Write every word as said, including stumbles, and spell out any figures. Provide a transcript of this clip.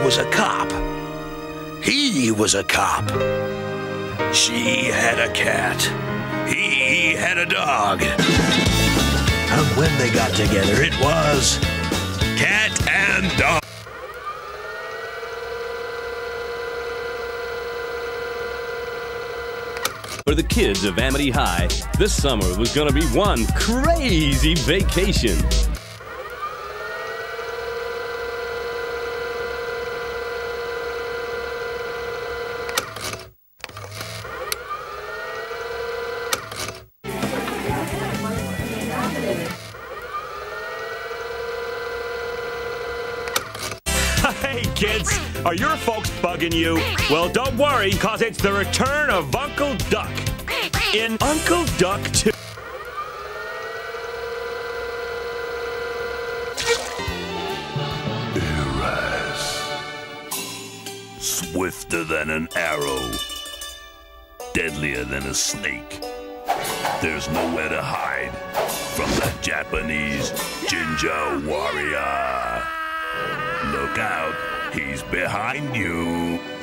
was a cop. He was a cop. She had a cat. He had a dog. And when they got together, it was cat and dog. For the kids of Amity High, this summer was gonna be one crazy vacation. Hey kids, are your folks bugging you? Well, don't worry, cause it's the return of Uncle Duck in Uncle Duck two. ERAS. Swifter than an arrow. Deadlier than a snake. There's nowhere to hide from the Japanese Ginger Warrior. Look out, he's behind you.